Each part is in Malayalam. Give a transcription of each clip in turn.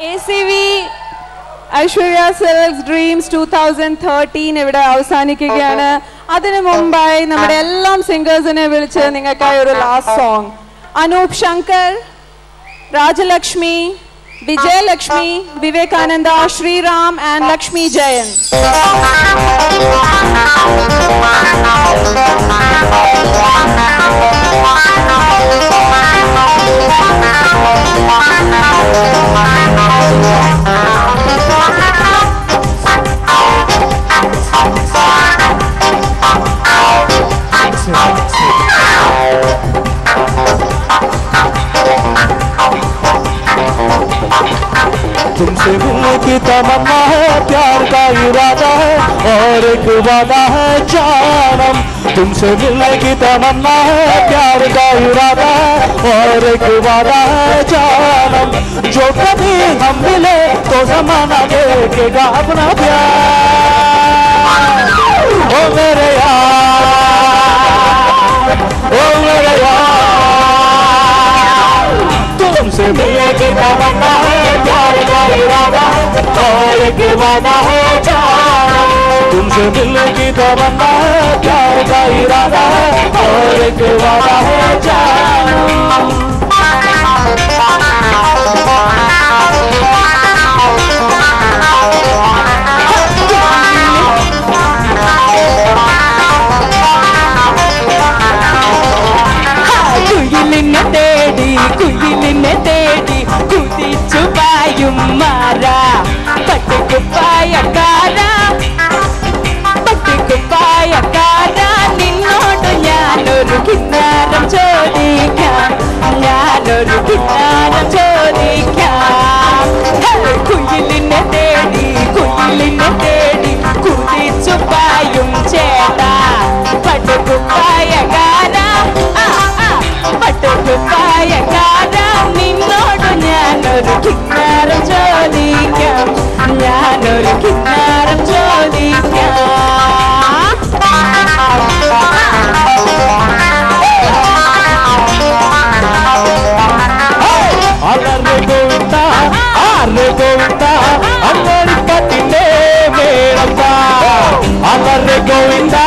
ACV Aishwarya Silks Dreamz 2013 ഇവിടെ അവസാനിക്കുകയാണ്. അതിനു മുമ്പായി നമ്മുടെ എല്ലാ സിംഗേഴ്സിനെ വിളിച്ച് നിങ്ങൾക്കായി ഒരു last song. Anoop, Sankar, Rajalakshmi, Vijayalakshmi, Vivekananda, Shri Ram and Laksmi Jayan. तुमसे मिलने की तमन्ना है, प्यार का इरादा है और एक वादा है जानम. तुमसे मिलने की तमन्ना है, प्यार का इरादा है और एक वादा है जानम. जो कभी हम मिले तो जमाना देखेगा अपना प्यार. ओ मेरे यार, ओ मेरे यार, तुमसे मिलने की तमन्ना है, प्यार का इरादा है और एक वादा है जानम. तुमसे मिलने की तमन्ना है, प्यार का इरादा है और एक वादा है जानम. കുയിലിനെ തേടി കുതിച്ചു പായും മാറ പട്ടുകുപ്പായക്കാര നിന്നോട് ഞാനൊരു കിന്നാരം ചോദിക്കാം. കുയിലിനെ തേടി കുതിച്ചു പായും ചേട്ടാ പട്ടുകുപ്പായക്കാര നിന്നോട് ഞാനൊരു കിന്നാരം ചോദിക്കാം. Arre Govinda, Angari Patine Meramba. Arre Govinda,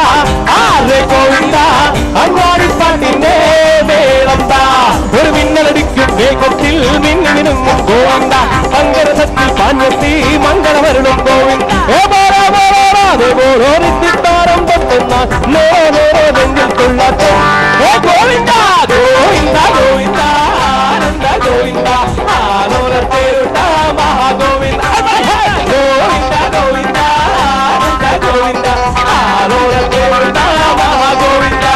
Angari Patine Meramba. ഒരു മിന്നലടിക്കും വേഗത്തിൽ മിന്നിനും ഗോവിന്ദ. മംഗളത്തിൽ പാഞ്ഞെത്തി മംഗളവരണം ഗോവിന്ദ. ഓരോരിത്തിത്താരം പൊട്ടുന്ന നെഞ്ചിൽ കൊള്ളാത്ത ഗോവിന്ദ ഗോവിന്ദ ഗോവിന്ദ ആനന്ദ ഗോവിന്ദ ആലോലത്തേരുട്ട മഹാഗോവിന്ദ ഗോവിന്ദ ഗോവിന്ദ ആനന്ദ ഗോവിന്ദ ആലോലത്തേരുട്ട മഹാഗോവിന്ദ.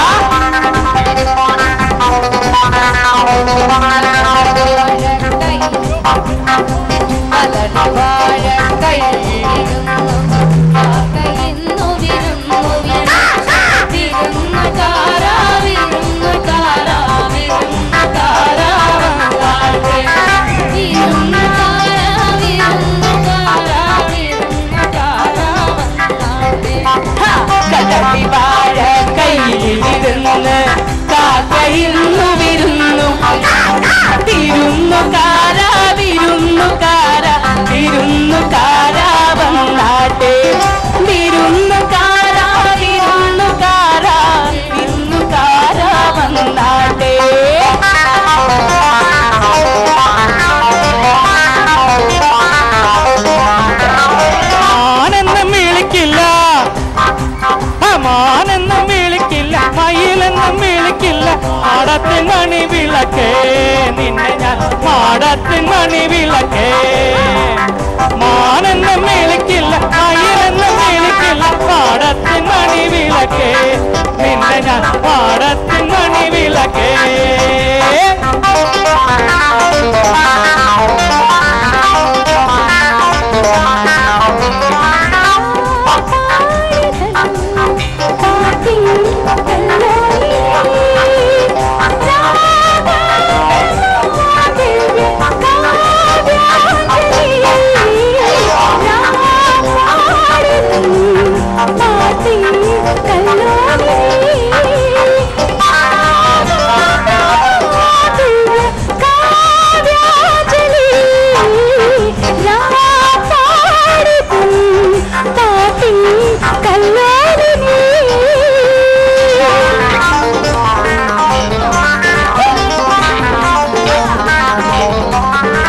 മണി വിളക്കേ നിന്നെ ഞാൻ മാടത്തിൻ മണി വിളക്കേ. മാനെന്ന് മേളിക്കില്ല മയിലെന്ന് മേളിക്കില്ല പാടത്തിൻ മണി വിളക്കേ നിന്നെ ഞാൻ പാടത്തിൻ മണി വിളക്കേ.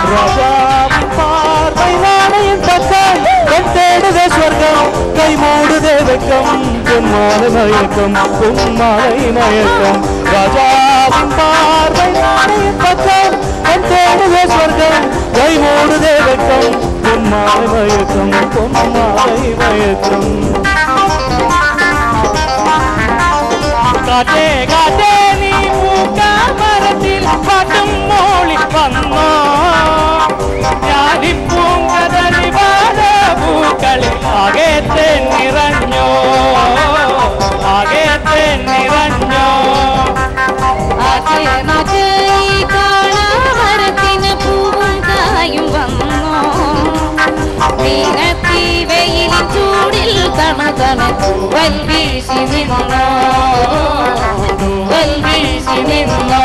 ராஜாவின் பார்வை நாணையின் பக்கம் கண் தேடுதே ஸ்வர்க்கம் கை மூடுதே வெக்கம் பொன்மாலை மயக்கம் பொன்மாலை மயக்கம் ராஜாவின் பார்வை நாணையின் பக்கம் கண் தேடுதே ஸ்வர்க்கம் கை மூடுதே வெக்கம் பொன்மாலை மயக்கம் பொன்மாலை மயக்கம் കാറ്റേ കാറ്റേ നീ പൂക്കാമരത്തിൽ പാട്ടും മോളി വന്നോ ഞാനിപ്പൂങ്കതലി പാട പൂക്കളിൽ ആകെ നിറഞ്ഞോ ആകെ നിറഞ്ഞോ കാണാമരത്തിന് പൂവും കായും വന്നോ നീനത്തി വെയിൽ ചൂടിൽ തണുതണുവൽ വീശി നിന്നോ വീശി നിന്നോ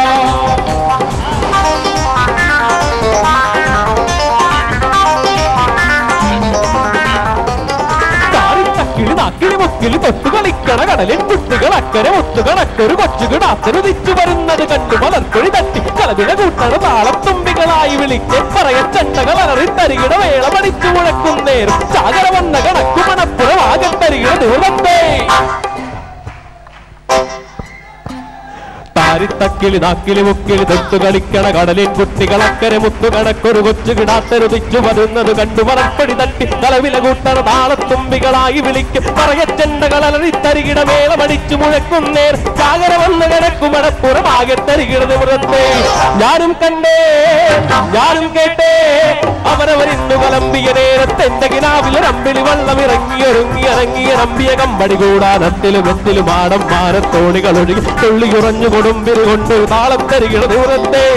കിളി മുക്കിളി തൊട്ടു കളിക്കണ കടലിൽ കുട്ടികൾ അക്കരെ ഒത്തുകണക്കൊരു കൊച്ചുകിടാത്തരു തിച്ചു വരുന്നത് കണ്ടു മലർക്കൊഴി തട്ടി കളവിട കൂട്ടണ താളത്തുമ്പികളായി വിളിച്ച് പറയ ചെണ്ടകൾ അലറി തരികിട വേള പഠിച്ചു മുഴക്കുന്നേരും ചാകര വന്ന കണക്കു മണപ്പുറം ആകെ തരികിട ദൂരത്തേ താരിത്തക്കിളി നാക്കിളി മുക്കിളി തൊട്ടു കളിക്കണ കടലിൽ കുട്ടികൾ അക്കരെ മുത്തുകണക്കൊരു കൊച്ചു കിടാത്തരു തിച്ചു വരുന്നത് കണ്ടു മറപ്പടി തട്ടി കളവില കൂട്ടണ താളത്തുമ്പികളായി വിളിക്കും പറയച്ചെണ്ടകൾ അലറി തരികിട മേളമടിച്ചു മുഴക്കുന്നേർ ചാകര വന്ന് കിടക്കും മടപ്പുറം ആകെ തരികിട നിവൃത്തേ ഞാനും കണ്ടേ ഞാനും കേട്ടേ അവരവരിന്നു കലമ്പിയ നേരത്തെന്റെ കിനാവിലൊരമ്പിളി വള്ളം ഇറങ്ങിയ നമ്പിയ കമ്പടി കൂടാനത്തിലും എത്തിലും ആടം മാനത്തോണികൾ ഒഴുകി തുള്ളിയുറഞ്ഞു കൊടുമ്പിരി കൊണ്ട് താളം തരികിട ദൂരത്തെ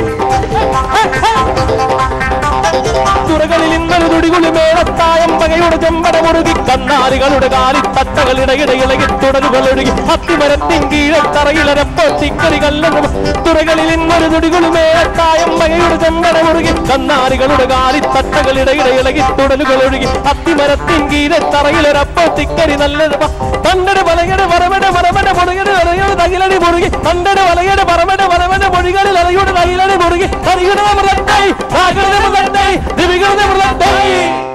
തുറകളിൽ ഇന്നൊരു തുടികുളി മേളത്തായം പകയുടെ ചെമ്പട മുറുകി കന്നാലികളുടെ കാലിത്തട്ടകൾ ഇടയിടയിളകി തുടരുകൾ ഒഴുകി അത്തിമരത്തിൻ കീഴെ തറയിലരപ്പോ തിക്കറി കല്ലെന്നും തുറകളിൽ ഇന്നൊരു തുടികുളി മേളത്തായം പകയുടെ ചെമ്പട മുറുകി കന്നാലികളുടെ കാലിത്തട്ടകൾ ഇടയിടയിളകി തുടരുകൾ ഒഴുകി അത്തിമരത്തിൻ കീഴെ തറയിലരപ്പോ തിക്കറി നല്ലത് തണ്ടയുടെ വലയുടെ വരമയുടെ വരമയുടെ മുറുകയുടെ വലയുടെ തകിലടി മുറുകി തണ്ടയുടെ വലയുടെ വരമയുടെ വരമയുടെ മൊഴികളിൽ അലയുടെ തകിലടി മുറുകി അറിയുടെ മൃതത്തായി ദിവികളുടെ മൃതത്തായി